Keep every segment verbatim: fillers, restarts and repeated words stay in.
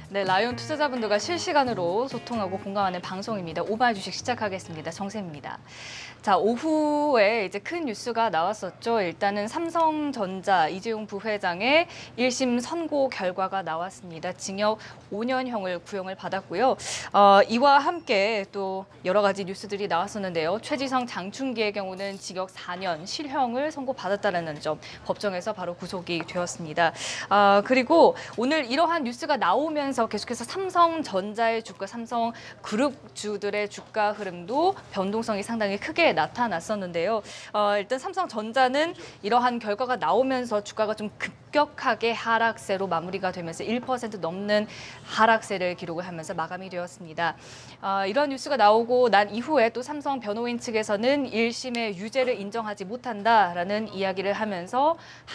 네, 라이온 투자자분들과 실시간으로 소통하고 공감하는 방송입니다. 오마이 주식 시작하겠습니다. 정세입니다. 자, 오후에 이제 큰 뉴스가 나왔었죠. 일단은 삼성전자 이재용 부회장의 일 심 선고 결과가 나왔습니다. 징역 오 년형을 구형을 받았고요. 어, 이와 함께 또 여러 가지 뉴스들이 나왔었는데요. 최지성 장충기의 경우는 징역 사 년 실형을 선고받았다는 점 법정에서 바로 구속이 되었습니다. 아, 그리고 오늘 이러한 뉴스가 나오면서 계속해서 삼성전자의 주가, 삼성그룹주들의 주가 흐름도 변동성이 상당히 크게 나타났었는데요. 어, 일단 삼성전자는 이러한 결과가 나오면서 주가가 좀 급격하게 하락세로 마무리가 되면서 일 퍼센트 넘는 하락세를 기록을 하면서 마감이 되었습니다. 어, 이런 뉴스가 나오고 난 이후에 또 삼성 변호인 측에서는 일 심의 유죄를 인정하지 못한다라는 이야기를 하면서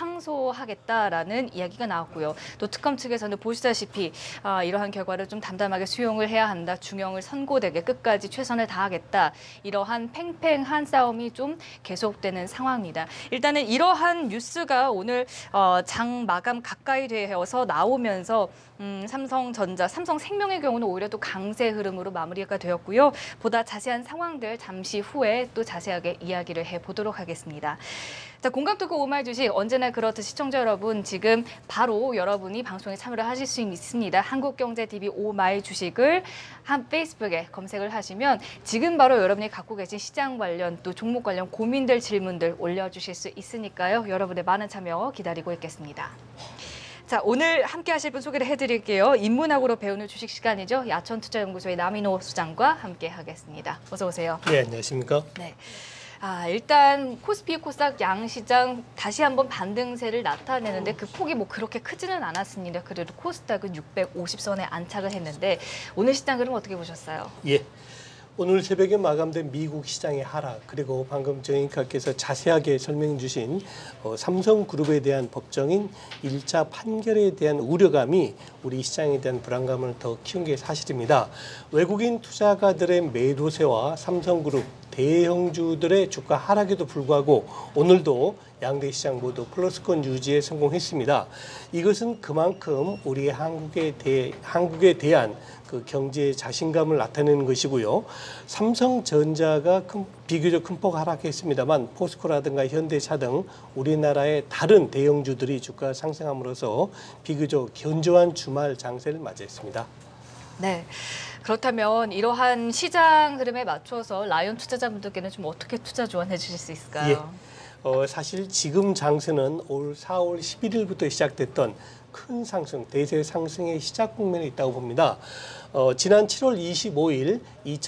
항소하겠다라는 이야기가 나왔고요. 또 특검 측에서는 보시다시피 어, 이러한 결과를 좀 담담하게 수용을 해야 한다. 중형을 선고되게 끝까지 최선을 다하겠다. 이러한 팽팽한 싸움이 좀 계속되는 상황입니다. 일단은 이러한 뉴스가 오늘 어, 장 마감 가까이 되어서 나오면서 음, 삼성전자, 삼성생명의 경우는 오히려 또 강세 흐름으로 마무리가 되었고요. 보다 자세한 상황들 잠시 후에 또 자세하게 이야기를 해보도록 하겠습니다. 자, 공감특구 오마이 주식 언제나 그렇듯 시청자 여러분 지금 바로 여러분이 방송에 참여를 하실 수 있습니다. 한국경제티비 오마이 주식을 한 페이스북에 검색을 하시면 지금 바로 여러분이 갖고 계신 시장 관련 또 종목 관련 고민들 질문들 올려주실 수 있으니까요. 여러분의 많은 참여 기다리고 있겠습니다. 자, 오늘 함께 하실 분 소개를 해드릴게요. 인문학으로 배우는 주식 시간이죠. 야천투자연구소의 남인호 수장과 함께 하겠습니다. 어서 오세요. 네, 안녕하십니까? 네. 아, 일단 코스피, 코스닥 양시장 다시 한번 반등세를 나타내는데 그 폭이 뭐 그렇게 크지는 않았습니다. 그래도 코스닥은 육백오십 선에 안착을 했는데 오늘 시장 흐름 어떻게 보셨어요? 예. 오늘 새벽에 마감된 미국 시장의 하락, 그리고 방금 정인카께서 자세하게 설명해 주신 어, 삼성그룹에 대한 법정인 일 차 판결에 대한 우려감이 우리 시장에 대한 불안감을 더 키운 게 사실입니다. 외국인 투자가들의 매도세와 삼성그룹 대형주들의 주가 하락에도 불구하고 오늘도 양대 시장 모두 플러스권 유지에 성공했습니다. 이것은 그만큼 우리 한국에 대해 한국에 대한 그 경제의 자신감을 나타내는 것이고요. 삼성전자가 큰, 비교적 큰 폭 하락했습니다만 포스코라든가 현대차 등 우리나라의 다른 대형주들이 주가 상승함으로써 비교적 견조한 주말 장세를 맞이했습니다. 네. 그렇다면 이러한 시장 흐름에 맞춰서 라이온 투자자분들께는 좀 어떻게 투자 조언해 주실 수 있을까요? 예. 어, 사실 지금 장세는 올 사월 십일일부터 시작됐던 큰 상승, 대세 상승의 시작 국면에 있다고 봅니다. 어, 지난 칠월 이십오일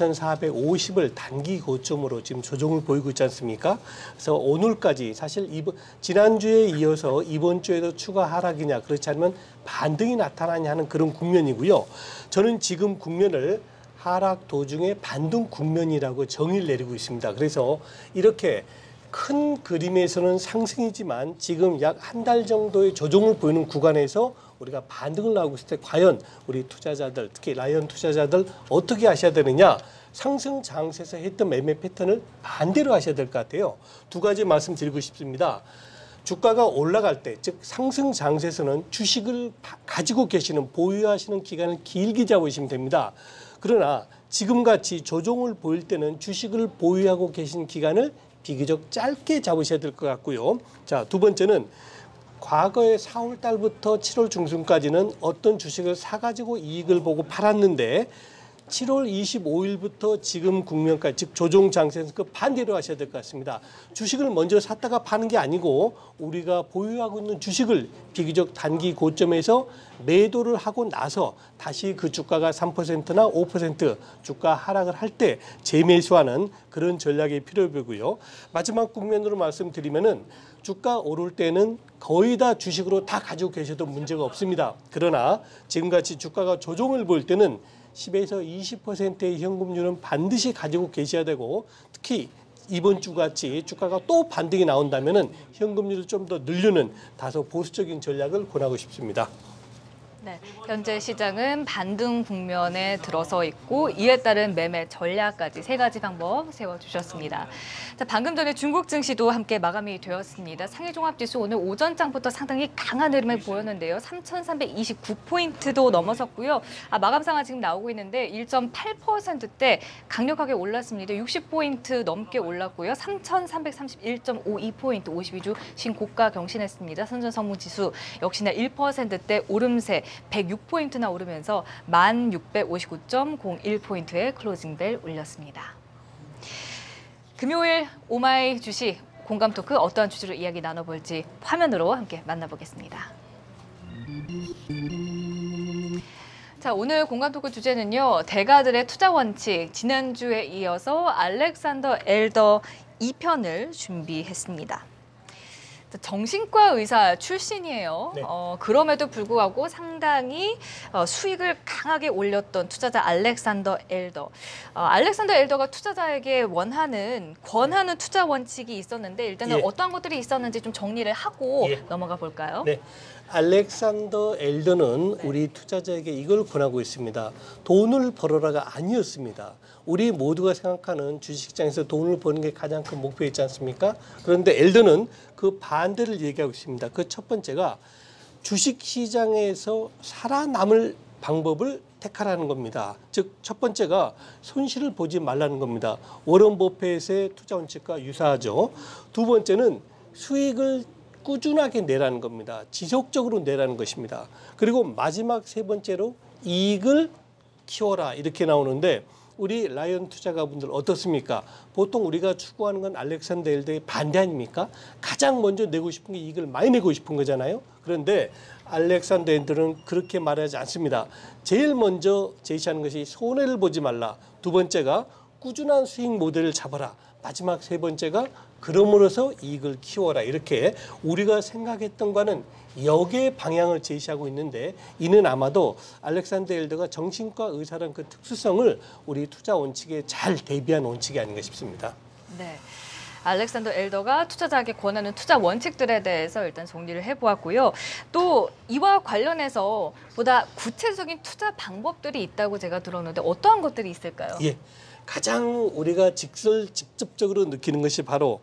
이천사백오십을 단기 고점으로 지금 조정을 보이고 있지 않습니까? 그래서 오늘까지 사실 이번, 지난주에 이어서 이번 주에도 추가 하락이냐 그렇지 않으면 반등이 나타나냐 하는 그런 국면이고요. 저는 지금 국면을 하락 도중에 반등 국면이라고 정의를 내리고 있습니다. 그래서 이렇게 큰 그림에서는 상승이지만 지금 약 한 달 정도의 조정을 보이는 구간에서 우리가 반등을 나오고 있을 때 과연 우리 투자자들, 특히 라이온 투자자들 어떻게 하셔야 되느냐? 상승 장세에서 했던 매매 패턴을 반대로 하셔야 될 것 같아요. 두 가지 말씀드리고 싶습니다. 주가가 올라갈 때, 즉 상승 장세에서는 주식을 가지고 계시는, 보유하시는 기간을 길게 잡으시면 됩니다. 그러나 지금같이 조정을 보일 때는 주식을 보유하고 계신 기간을 비교적 짧게 잡으셔야 될 것 같고요. 자, 두 번째는 과거에 사월 달부터 칠월 중순까지는 어떤 주식을 사가지고 이익을 보고 팔았는데 칠월 이십오일부터 지금 국면까지, 즉 조정 장세에서 그 반대로 하셔야 될 것 같습니다. 주식을 먼저 샀다가 파는 게 아니고 우리가 보유하고 있는 주식을 비교적 단기 고점에서 매도를 하고 나서 다시 그 주가가 삼 퍼센트나 오 퍼센트 주가 하락을 할 때 재매수하는 그런 전략이 필요해 보고요. 마지막 국면으로 말씀드리면은 주가 오를 때는 거의 다 주식으로 다 가지고 계셔도 문제가 없습니다. 그러나 지금같이 주가가 조정을 보일 때는 십에서 이십 퍼센트의 현금률은 반드시 가지고 계셔야 되고, 특히 이번 주같이 주가가 또 반등이 나온다면 현금률을 좀 더 늘리는 다소 보수적인 전략을 권하고 싶습니다. 네, 현재 시장은 반등 국면에 들어서 있고 이에 따른 매매 전략까지 세 가지 방법 세워주셨습니다. 자, 방금 전에 중국 증시도 함께 마감이 되었습니다. 상해종합지수 오늘 오전장부터 상당히 강한 흐름을 보였는데요. 삼천삼백이십구 포인트도 넘어섰고요. 아, 마감 상황 지금 나오고 있는데 일 점 팔 퍼센트대 강력하게 올랐습니다. 육십 포인트 넘게 올랐고요. 삼천삼백삼십일 점 오이 포인트 오십이 주 신고가 경신했습니다. 선전선무지수 역시나 일 퍼센트대 오름세 백육 포인트나 오르면서 만 육백오십구 점 공일 포인트의 클로징벨 울렸습니다. 금요일 오마이 주식 공감 토크 어떠한 주제로 이야기 나눠볼지 화면으로 함께 만나보겠습니다. 자, 오늘 공감 토크 주제는요. 대가들의 투자 원칙, 지난주에 이어서 알렉산더 엘더 이 편을 준비했습니다. 정신과 의사 출신이에요. 네. 어, 그럼에도 불구하고 상당히 어, 수익을 강하게 올렸던 투자자 알렉산더 엘더. 어, 알렉산더 엘더가 투자자에게 원하는 권하는 투자 원칙이 있었는데 일단은 예. 어떠한 것들이 있었는지 좀 정리를 하고 예. 넘어가 볼까요? 네. 알렉산더 엘더는 우리 투자자에게 이걸 권하고 있습니다. 돈을 벌어라가 아니었습니다. 우리 모두가 생각하는 주식시장에서 돈을 버는 게 가장 큰 목표였지 않습니까? 그런데 엘더는 그 반대를 얘기하고 있습니다. 그 첫 번째가 주식시장에서 살아남을 방법을 택하라는 겁니다. 즉 첫 번째가 손실을 보지 말라는 겁니다. 워런 버핏의 투자 원칙과 유사하죠. 두 번째는 수익을 꾸준하게 내라는 겁니다. 지속적으로 내라는 것입니다. 그리고 마지막 세 번째로 이익을 키워라 이렇게 나오는데 우리 라이언 투자가분들 어떻습니까? 보통 우리가 추구하는 건 알렉산더 엘더의 반대 아닙니까? 가장 먼저 내고 싶은 게 이익을 많이 내고 싶은 거잖아요. 그런데 알렉산더 엘더는 그렇게 말하지 않습니다. 제일 먼저 제시하는 것이 손해를 보지 말라. 두 번째가 꾸준한 수익 모델을 잡아라. 마지막 세 번째가 그럼으로써 이익을 키워라. 이렇게 우리가 생각했던 거는 역의 방향을 제시하고 있는데 이는 아마도 알렉산더 엘더가 정신과 의사라는 그 특수성을 우리 투자 원칙에 잘 대비한 원칙이 아닌가 싶습니다. 네. 알렉산더 엘더가 투자자에게 권하는 투자 원칙들에 대해서 일단 정리를 해보았고요. 또 이와 관련해서 보다 구체적인 투자 방법들이 있다고 제가 들었는데 어떠한 것들이 있을까요? 예, 가장 우리가 직설 직접적으로 느끼는 것이 바로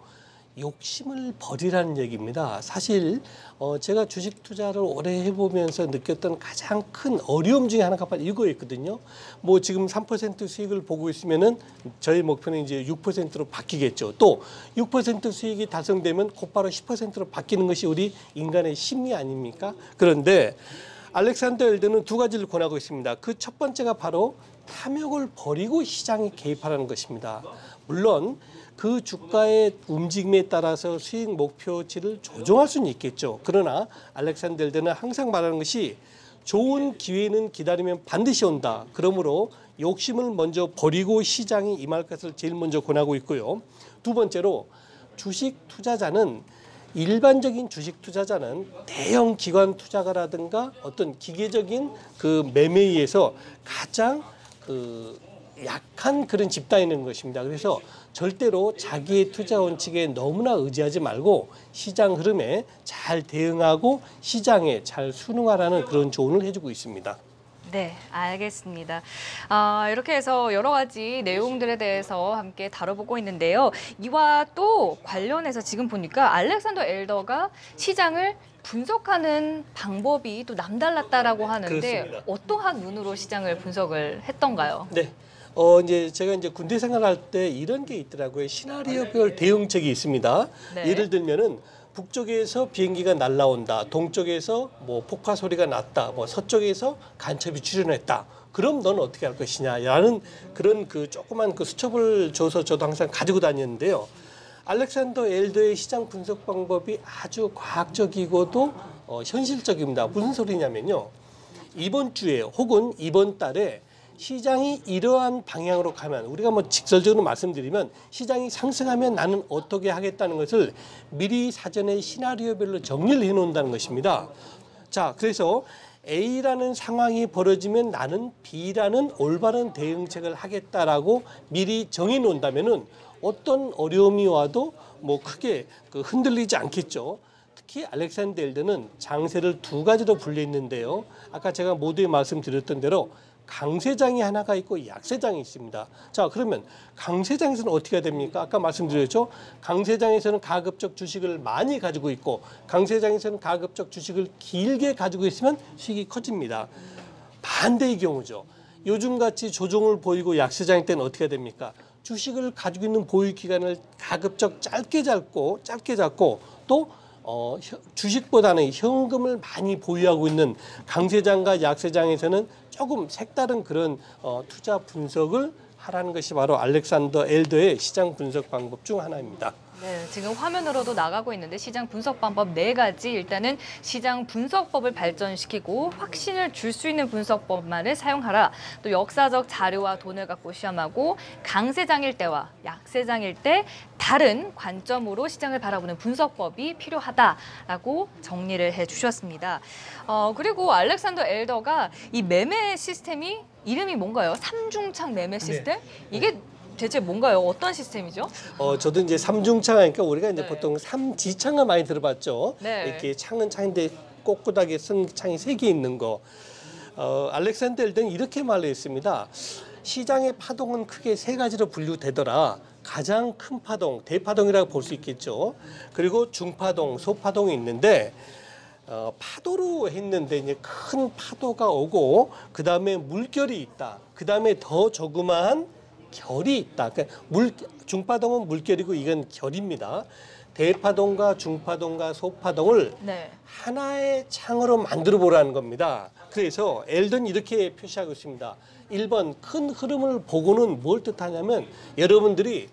욕심을 버리라는 얘기입니다. 사실 어, 제가 주식 투자를 오래 해보면서 느꼈던 가장 큰 어려움 중에 하나가 바로 이거였거든요. 뭐 지금 삼 퍼센트 수익을 보고 있으면은 저희 목표는 이제 육 퍼센트로 바뀌겠죠. 또 육 퍼센트 수익이 달성되면 곧바로 십 퍼센트로 바뀌는 것이 우리 인간의 심리 아닙니까? 그런데 알렉산더 엘더는 두 가지를 권하고 있습니다. 그 첫 번째가 바로 탐욕을 버리고 시장에 개입하라는 것입니다. 물론 그 주가의 움직임에 따라서 수익 목표치를 조정할 수는 있겠죠. 그러나 알렉산더 엘더는 항상 말하는 것이 좋은 기회는 기다리면 반드시 온다. 그러므로 욕심을 먼저 버리고 시장이 임할 것을 제일 먼저 권하고 있고요. 두 번째로 주식 투자자는 일반적인 주식 투자자는 대형 기관 투자가라든가 어떤 기계적인 그 매매에 의해서 가장 그 약한 그런 집단이 있는 것입니다. 그래서 절대로 자기의 투자 원칙에 너무나 의지하지 말고 시장 흐름에 잘 대응하고 시장에 잘 순응하라는 그런 조언을 해주고 있습니다. 네, 알겠습니다. 아, 이렇게 해서 여러 가지 내용들에 대해서 함께 다뤄보고 있는데요. 이와 또 관련해서 지금 보니까 알렉산더 엘더가 시장을 분석하는 방법이 또 남달랐다라고 하는데 그렇습니다. 어떠한 눈으로 시장을 분석을 했던가요? 네. 어 이제 제가 이제 군대 생활할 때 이런 게 있더라고요. 시나리오별 대응책이 있습니다. 네. 예를 들면은 북쪽에서 비행기가 날아온다. 동쪽에서 뭐 폭파 소리가 났다. 뭐 서쪽에서 간첩이 출현했다. 그럼 너는 어떻게 할 것이냐라는 그런 그 조그만 그 수첩을 줘서 저도 항상 가지고 다녔는데요. 알렉산더 엘더의 시장 분석 방법이 아주 과학적이고도 어, 현실적입니다. 무슨 소리냐면요. 이번 주에 혹은 이번 달에 시장이 이러한 방향으로 가면 우리가 뭐 직설적으로 말씀드리면 시장이 상승하면 나는 어떻게 하겠다는 것을 미리 사전에 시나리오별로 정리를 해놓는다는 것입니다. 자, 그래서 A라는 상황이 벌어지면 나는 B라는 올바른 대응책을 하겠다라고 미리 정해놓는다면은 어떤 어려움이 와도 뭐 크게 그 흔들리지 않겠죠. 특히 알렉산더 엘더는 장세를 두 가지로 분류했는데요. 아까 제가 모두에 말씀드렸던 대로 강세장이 하나가 있고 약세장이 있습니다. 자, 그러면 강세장에서는 어떻게 해야 됩니까? 아까 말씀드렸죠. 강세장에서는 가급적 주식을 많이 가지고 있고 강세장에서는 가급적 주식을 길게 가지고 있으면 수익이 커집니다. 반대의 경우죠. 요즘같이 조정을 보이고 약세장일 때는 어떻게 해야 됩니까? 주식을 가지고 있는 보유 기간을 가급적 짧게 잡고 짧게 잡고 또 어, 주식보다는 현금을 많이 보유하고 있는 강세장과 약세장에서는 조금 색다른 그런 어, 투자 분석을 하라는 것이 바로 알렉산더 엘더의 시장 분석 방법 중 하나입니다. 네, 지금 화면으로도 나가고 있는데 시장 분석 방법 네 가지. 일단은 시장 분석법을 발전시키고 확신을 줄 수 있는 분석법만을 사용하라. 또 역사적 자료와 돈을 갖고 시험하고 강세장일 때와 약세장일 때 다른 관점으로 시장을 바라보는 분석법이 필요하다라고 정리를 해주셨습니다. 어, 그리고 알렉산더 엘더가 이 매매 시스템이 이름이 뭔가요? 삼중창 매매 시스템? 네. 이게 대체 뭔가요? 어떤 시스템이죠? 어, 저도 이제 삼중창 하니까 우리가 이제 네. 보통 삼지창을 많이 들어봤죠. 네. 이렇게 창은 창인데 꼿꼿하게 쓴 창이 세 개 있는 거. 어, 알렉산더 엘더는 이렇게 말했습니다. 시장의 파동은 크게 세 가지로 분류되더라. 가장 큰 파동, 대파동이라고 볼 수 있겠죠. 그리고 중파동, 소파동이 있는데 어, 파도로 했는데 이제 큰 파도가 오고 그 다음에 물결이 있다. 그 다음에 더 조그마한 결이 있다. 그러니까 물, 중파동은 물결이고 이건 결입니다. 대파동과 중파동과 소파동을 네. 하나의 창으로 만들어 보라는 겁니다. 그래서 엘더는 이렇게 표시하고 있습니다. 일 번 큰 흐름을 보고는 뭘 뜻하냐면 여러분들이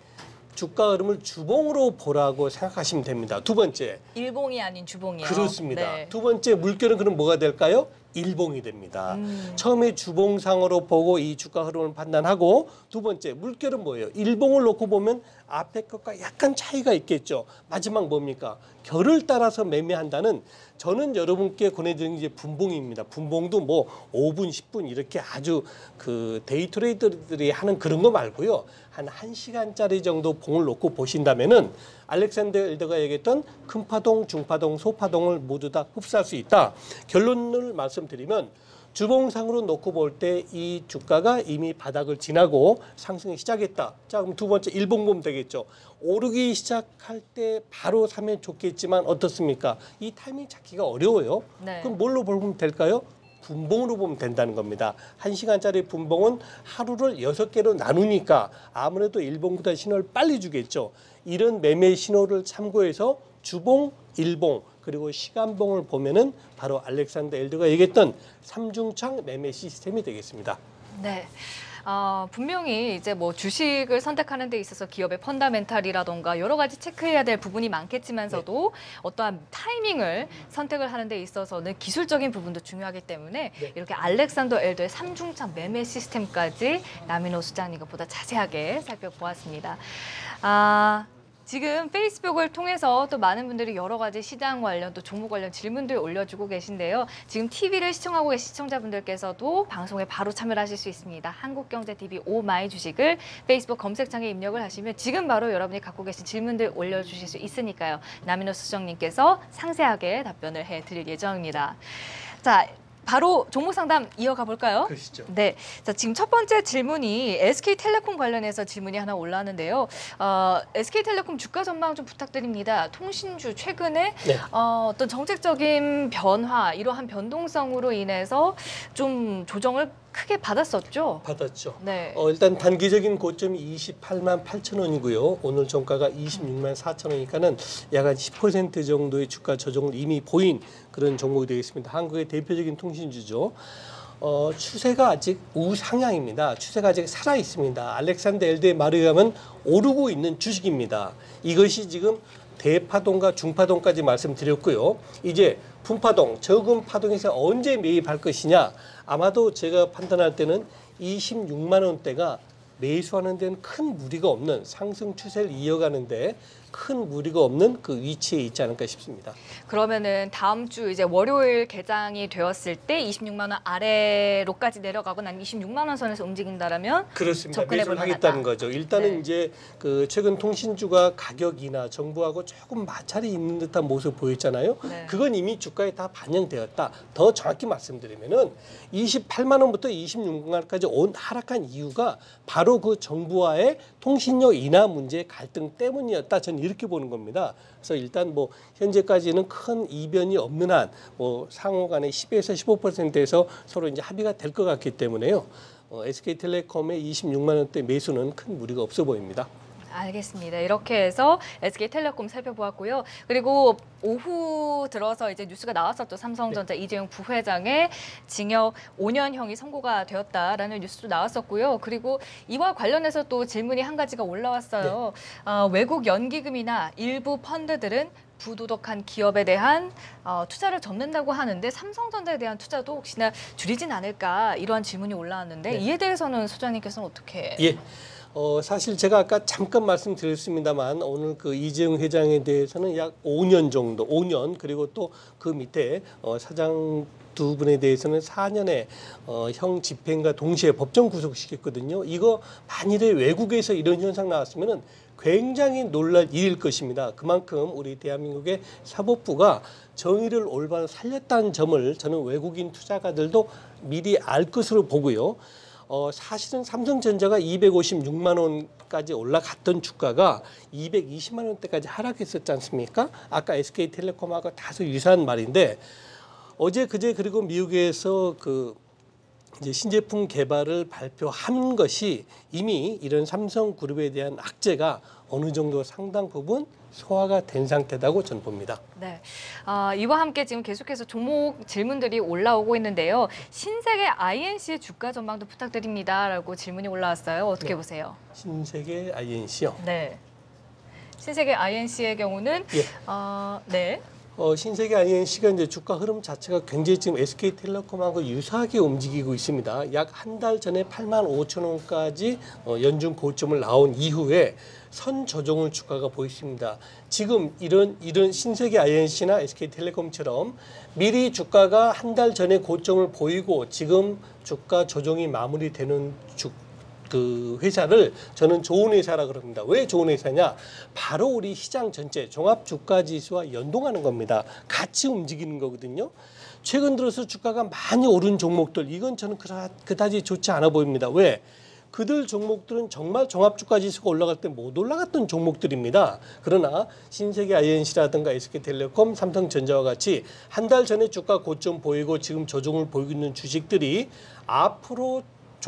주가 흐름을 주봉으로 보라고 생각하시면 됩니다. 두 번째. 일봉이 아닌 주봉이요. 그렇습니다. 네. 두 번째 물결은 그럼 뭐가 될까요? 일봉이 됩니다. 음. 처음에 주봉상으로 보고 이 주가 흐름을 판단하고 두 번째 물결은 뭐예요? 일봉을 놓고 보면 앞에 것과 약간 차이가 있겠죠. 마지막 뭡니까? 결을 따라서 매매한다는 저는 여러분께 권해드리는 게 분봉입니다. 분봉도 뭐 오 분, 십 분 이렇게 아주 그 데이 트레이더들이 하는 그런 거 말고요. 한 1시간짜리 정도 봉을 놓고 보신다면은 알렉산더 엘더가 얘기했던 큰 파동, 중파동, 소파동을 모두 다 흡수할 수 있다. 결론을 말씀드리면 주봉상으로 놓고 볼 때 이 주가가 이미 바닥을 지나고 상승이 시작했다. 자, 그럼 두 번째 일봉 보면 되겠죠. 오르기 시작할 때 바로 사면 좋겠지만 어떻습니까? 이 타이밍 찾기가 어려워요. 네. 그럼 뭘로 보면 될까요? 분봉으로 보면 된다는 겁니다. 한 시간짜리 분봉은 하루를 여섯 개로 나누니까 아무래도 일봉보다 신호를 빨리 주겠죠. 이런 매매 신호를 참고해서 주봉, 일봉, 그리고 시간봉을 보면은 바로 알렉산더 엘더가 얘기했던 삼중창 매매 시스템이 되겠습니다. 네. 어, 분명히 이제 뭐 주식을 선택하는 데 있어서 기업의 펀다멘탈이라던가 여러 가지 체크해야 될 부분이 많겠지만서도 네. 어떠한 타이밍을 선택을 하는 데 있어서는 기술적인 부분도 중요하기 때문에 네. 이렇게 알렉산더 엘더의 삼중창 매매 시스템까지 나민호 수장님과 보다 자세하게 살펴보았습니다. 아... 지금 페이스북을 통해서 또 많은 분들이 여러 가지 시장 관련 또 종목 관련 질문들 올려주고 계신데요. 지금 티비를 시청하고 계신 시청자분들께서도 방송에 바로 참여를 하실 수 있습니다. 한국경제티비 오마이 주식을 페이스북 검색창에 입력을 하시면 지금 바로 여러분이 갖고 계신 질문들 올려주실 수 있으니까요. 나민호 수정님께서 상세하게 답변을 해드릴 예정입니다. 자. 바로 종목 상담 이어가 볼까요? 그러시죠. 네, 자 지금 첫 번째 질문이 에스케이텔레콤 관련해서 질문이 하나 올라왔는데요. 어, 에스케이텔레콤 주가 전망 좀 부탁드립니다. 통신주 최근에 네. 어, 어떤 정책적인 변화, 이러한 변동성으로 인해서 좀 조정을 크게 받았었죠. 받았죠. 네. 어, 일단 단기적인 고점이 이십팔만 팔천 원이고요. 오늘 종가가 이십육만 사천 원이니까는 약 한 십 퍼센트 정도의 주가 조정을 이미 보인 그런 종목이 되겠습니다. 한국의 대표적인 통신주죠. 어, 추세가 아직 우상향입니다. 추세가 아직 살아 있습니다. 알렉산더 엘더의 말에 의하면 오르고 있는 주식입니다. 이것이 지금 대파동과 중파동까지 말씀드렸고요. 이제 분파동, 적은 파동에서 언제 매입할 것이냐. 아마도 제가 판단할 때는 이십육만 원대가 매수하는 데는 큰 무리가 없는 상승 추세를 이어가는데 큰 무리가 없는 그 위치에 있지 않을까 싶습니다. 그러면은 다음 주 이제 월요일 개장이 되었을 때 이십육만 원 아래로까지 내려가고 난 이십육만 원 선에서 움직인다라면 그렇습니다. 접근해 매수를 볼 하겠다는 만하다. 거죠. 일단은 네. 이제 그 최근 통신주가 가격이나 정부하고 조금 마찰이 있는 듯한 모습 보였잖아요. 네. 그건 이미 주가에 다 반영되었다. 더 정확히 말씀드리면은 이십팔만 원부터 이십육만 원까지 온 하락한 이유가 바로 그 정부와의 통신료 인하 문제 갈등 때문이었다. 저는 이렇게 보는 겁니다. 그래서 일단 뭐 현재까지는 큰 이변이 없는 한 뭐 상호간에 십에서 십오 퍼센트에서 서로 이제 합의가 될 것 같기 때문에요. 어, 에스케이텔레콤의 이십육만 원대 매수는 큰 무리가 없어 보입니다. 알겠습니다. 이렇게 해서 에스케이텔레콤 살펴보았고요. 그리고 오후 들어서 이제 뉴스가 나왔었죠. 삼성전자 네. 이재용 부회장의 징역 오 년형이 선고가 되었다라는 뉴스도 나왔었고요. 그리고 이와 관련해서 또 질문이 한 가지가 올라왔어요. 네. 어, 외국 연기금이나 일부 펀드들은 부도덕한 기업에 대한 어, 투자를 접는다고 하는데 삼성전자에 대한 투자도 혹시나 줄이진 않을까 이러한 질문이 올라왔는데 네. 이에 대해서는 소장님께서는 어떻게? 예. 어, 사실 제가 아까 잠깐 말씀드렸습니다만 오늘 그 이재용 회장에 대해서는 약 오 년 정도, 오 년 그리고 또 그 밑에 어, 사장 두 분에 대해서는 사 년의 어, 형 집행과 동시에 법정 구속시켰거든요. 이거 만일에 외국에서 이런 현상 나왔으면은 굉장히 놀랄 일일 것입니다. 그만큼 우리 대한민국의 사법부가 정의를 올바로 살렸다는 점을 저는 외국인 투자가들도 미리 알 것으로 보고요. 어, 사실은 삼성전자가 이백오십육만 원까지 올라갔던 주가가 이백이십만 원대까지 하락했었지 않습니까? 아까 에스케이텔레콤하고 다소 유사한 말인데 어제 그제 그리고 미국에서 그 이제 신제품 개발을 발표한 것이 이미 이런 삼성그룹에 대한 악재가 어느 정도 상당 부분 소화가 된 상태라고 저는 봅니다. 네, 아, 이와 함께 지금 계속해서 종목 질문들이 올라오고 있는데요. 신세계 아이엔씨의 주가 전망도 부탁드립니다라고 질문이 올라왔어요. 어떻게 네. 보세요? 신세계 아이엔씨요. 네, 신세계 아이엔씨의 경우는 예. 어, 네. 어, 신세계 아이엔씨가 이제 주가 흐름 자체가 굉장히 지금 에스케이텔레콤하고 유사하게 움직이고 있습니다. 약 한 달 전에 팔만 오천 원까지 어, 연중 고점을 나온 이후에 선 조정을 주가가 보였습니다. 지금 이런 이런 신세계 아이엔씨나 에스케이텔레콤처럼 미리 주가가 한 달 전에 고점을 보이고 지금 주가 조정이 마무리되는 주 그 회사를 저는 좋은 회사라 그럽니다. 왜 좋은 회사냐? 바로 우리 시장 전체 종합 주가 지수와 연동하는 겁니다. 같이 움직이는 거거든요. 최근 들어서 주가가 많이 오른 종목들 이건 저는 그다, 그다지 좋지 않아 보입니다. 왜? 그들 종목들은 정말 종합 주가 지수가 올라갈 때 못 올라갔던 종목들입니다. 그러나 신세계 아이엔씨라든가 에스케이텔레콤, 삼성전자와 같이 한 달 전에 주가 고점 보이고 지금 조정을 보이고 있는 주식들이 앞으로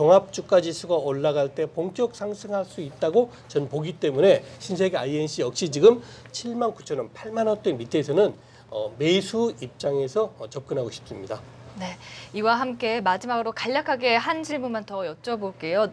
종합주가지수가 올라갈 때 본격 상승할 수 있다고 저는 보기 때문에 신세계 아이엔씨 역시 지금 칠만 구천 원, 팔만 원대 밑에서는 어, 매수 입장에서 어, 접근하고 싶습니다. 네, 이와 함께 마지막으로 간략하게 한 질문만 더 여쭤볼게요.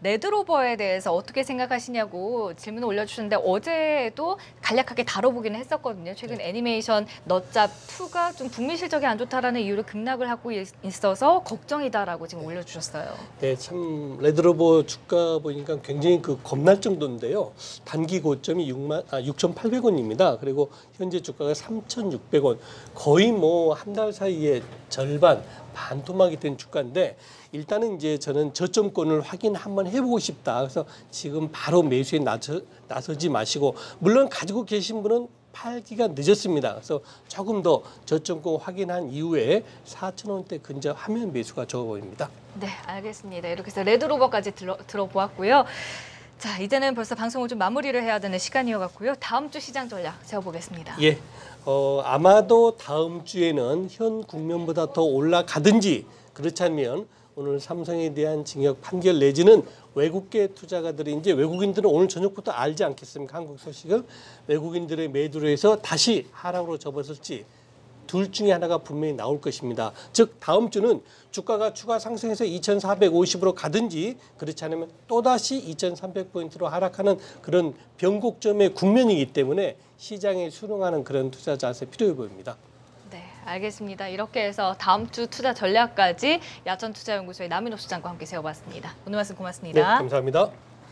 레드로버에 대해서 어떻게 생각하시냐고 질문을 올려주셨는데 어제도 간략하게 다뤄보기는 했었거든요. 최근 네. 애니메이션 너짭 투가 좀 북미 실적이 안 좋다라는 이유로 급락을 하고 있어서 걱정이다라고 지금 올려주셨어요. 네, 참 레드로버 주가 보니까 굉장히 그 겁날 정도인데요. 단기 고점이 육만 아 육천팔백 원입니다. 그리고 현재 주가가 삼천육백 원, 거의 뭐 한 달 사이에 절반 반토막이 된 주가인데 일단은 이제 저는 저점권을 확인 한번 해보고 싶다. 그래서 지금 바로 매수에 나서, 나서지 마시고 물론 가지고 계신 분은 팔기가 늦었습니다. 그래서 조금 더 저점권 확인한 이후에 사천 원대 근접하면 매수가 좋아 보입니다. 네, 알겠습니다. 이렇게 해서 레드로버까지 들어, 들어보았고요. 자, 이제는 벌써 방송을 좀 마무리를 해야 되는 시간이어갖고요. 다음 주 시장 전략 세워보겠습니다. 예, 어, 아마도 다음 주에는 현 국면보다 더 올라가든지 그렇지 않으면 오늘 삼성에 대한 징역 판결 내지는 외국계 투자가들이 이제 외국인들은 오늘 저녁부터 알지 않겠습니까? 한국 소식을 외국인들의 매도로 해서 다시 하락으로 접어들지 둘 중에 하나가 분명히 나올 것입니다. 즉 다음 주는 주가가 추가 상승해서 이천사백오십으로 가든지 그렇지 않으면 또다시 이천삼백 포인트로 하락하는 그런 변곡점의 국면이기 때문에 시장에 순응하는 그런 투자 자세 필요해 보입니다. 네, 알겠습니다. 이렇게 해서 다음 주 투자 전략까지 야천투자연구소의 남인호 소장과 함께 세워봤습니다. 오늘 말씀 고맙습니다. 네, 감사합니다.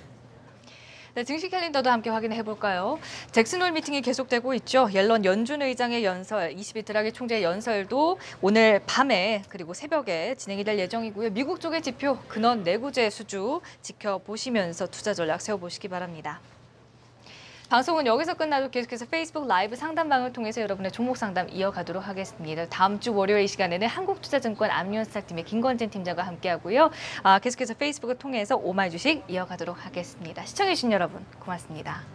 네, 증시 캘린더도 함께 확인해 볼까요? 잭슨홀 미팅이 계속되고 있죠. 옐런 연준 의장의 연설, 이십 일 드라기 총재의 연설도 오늘 밤에 그리고 새벽에 진행이 될 예정이고요. 미국 쪽의 지표, 근원 내구재 수주 지켜보시면서 투자 전략 세워보시기 바랍니다. 방송은 여기서 끝나도 계속해서 페이스북 라이브 상담방을 통해서 여러분의 종목 상담 이어가도록 하겠습니다. 다음 주 월요일 이 시간에는 한국투자증권 암류원스탁팀의 김건진 팀장과 함께하고요. 아, 계속해서 페이스북을 통해서 오마이 주식 이어가도록 하겠습니다. 시청해주신 여러분 고맙습니다.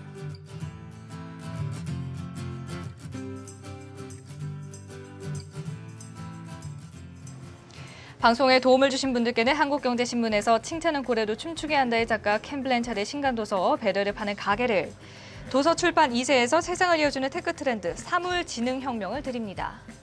방송에 도움을 주신 분들께는 한국경제신문에서 칭찬은 고래도 춤추게 한다의 작가 켄 블랜차드의 신간도서 배려를 파는 가게를, 도서 출판 이 세에서 세상을 이어주는 테크 트렌드 사물지능혁명을 드립니다.